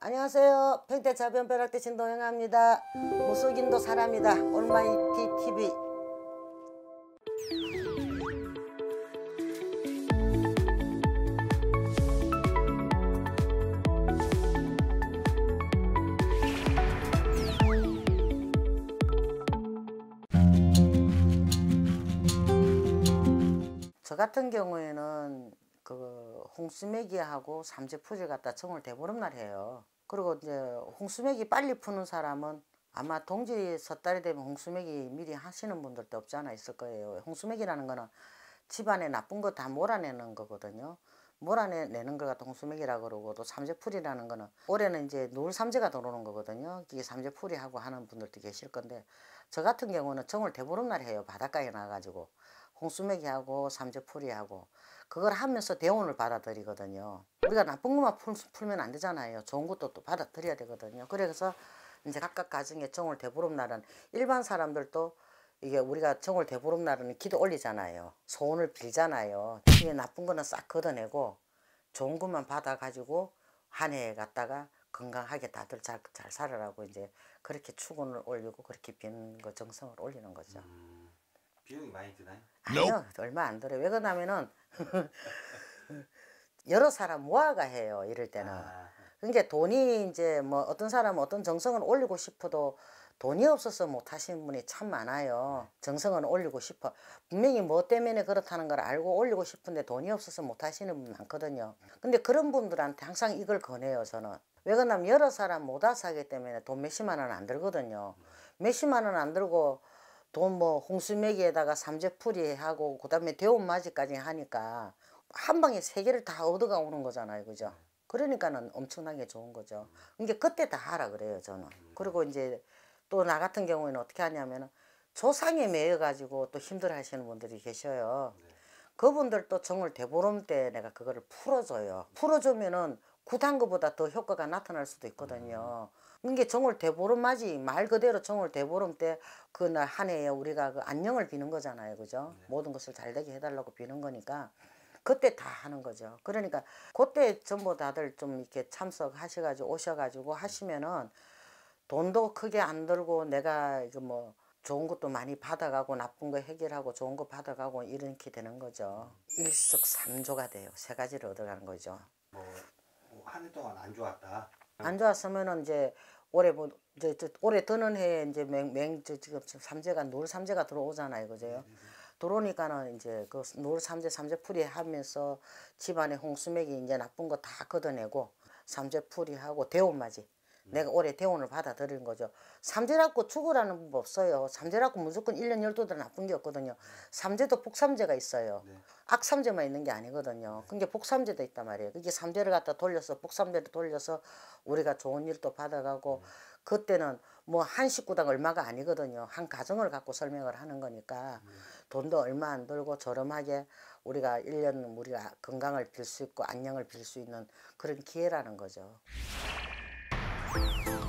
안녕하세요. 평택자변벼락대 신동영합니다. 무속인도 사람이다. 올마이티 TV. 저 같은 경우에는 그 홍수매기하고 삼재풀이 갖다 정월 대보름날 해요. 그리고 이제 홍수매기 빨리 푸는 사람은 아마 동지 섣달이 되면 홍수매기 미리 하시는 분들도 없지 않아 있을 거예요. 홍수매기라는 거는 집안에 나쁜 거 다 몰아내는 거거든요. 몰아내는 걸 갖다 홍수매기라고 그러고, 또 삼재풀이라는 거는 올해는 이제 노을 삼재가 들어오는 거거든요. 이게 삼재풀이하고 하는 분들도 계실 건데, 저 같은 경우는 정월 대보름날 해요. 바닷가에 나가지고 홍수매기하고 삼재풀이하고 그걸 하면서 대운을 받아들이거든요. 우리가 나쁜 것만 풀면 안 되잖아요. 좋은 것도 또 받아들여야 되거든요. 그래서 이제 각각 가정의 정월 대보름날은 일반 사람들도 이게 우리가 정월 대보름날은 기도 올리잖아요. 소원을 빌잖아요. 이게 나쁜 거는 싹 걷어내고 좋은 것만 받아가지고 한 해에 갔다가 건강하게 다들 잘 살아라고 이제 그렇게 축원을 올리고 그렇게 비는 거 정성을 올리는 거죠. 비용이 많이 드나요? 아니요, 얼마 안 들어요. 왜 그러냐면은 여러 사람 모아가 해요. 이럴 때는. 그러니까 돈이 이제 뭐 어떤 사람은 어떤 정성을 올리고 싶어도 돈이 없어서 못 하시는 분이 참 많아요. 정성은 올리고 싶어. 분명히 뭐 때문에 그렇다는 걸 알고 올리고 싶은데 돈이 없어서 못 하시는 분 많거든요. 근데 그런 분들한테 항상 이걸 권해요, 저는. 왜 그러냐면 여러 사람 못 와서 하기 때문에 돈 몇십만 원 안 들거든요. 몇십만 원 안 들고 돈 뭐 홍수매기에다가 삼재풀이 하고 그다음에 대운맞이까지 하니까 한 방에 세 개를 다 얻어가 오는 거잖아요, 그죠? 그러니까는 엄청나게 좋은 거죠. 그러니까 그때 다 하라 그래요, 저는. 그리고 이제 또 나 같은 경우에는 어떻게 하냐면은 조상에 매여 가지고 또 힘들어 하시는 분들이 계셔요. 그분들도 정월 대보름 때 내가 그거를 풀어줘요. 풀어주면은 굿한 것보다 더 효과가 나타날 수도 있거든요. 이게 정월 대보름 맞이 말 그대로 정월 대보름 때 그날 한 해에 우리가 그 안녕을 비는 거잖아요, 그죠? 모든 것을 잘 되게 해달라고 비는 거니까 그때 다 하는 거죠. 그러니까 그때 전부 다들 좀 이렇게 참석하셔가지고 오셔가지고 하시면은 돈도 크게 안 들고 내가 이거 뭐 좋은 것도 많이 받아가고 나쁜 거 해결하고 좋은 거 받아가고 이렇게 되는 거죠. 일석삼조가 돼요. 세 가지를 얻어가는 거죠. 한 해 동안 안 좋았다. 안 좋았으면은 이제 올해 뭐 올해 드는 해에 이제 지금 삼재가 노을 삼재가 들어오잖아요, 그죠? 들어오니까는 이제 그 노을 삼재풀이 하면서 집안에 홍수맥이 이제 나쁜 거 다 걷어내고 삼재풀이 하고 대운맞이. 내가 올해 대운을 받아들인 거죠. 삼재라고 죽으라는 법 없어요. 삼재라고 무조건 1년 12달 나쁜 게 없거든요. 삼재도 복삼재가 있어요. 악삼재만 있는 게 아니거든요. 그게 복삼재도 있단 말이에요. 그게 삼재를 갖다 돌려서 복삼재를 돌려서 우리가 좋은 일도 받아가고 그때는 뭐 한 식구당 얼마가 아니거든요. 한 가정을 갖고 설명을 하는 거니까 돈도 얼마 안 들고 저렴하게 우리가 1년 우리가 건강을 빌 수 있고 안녕을 빌 수 있는 그런 기회라는 거죠.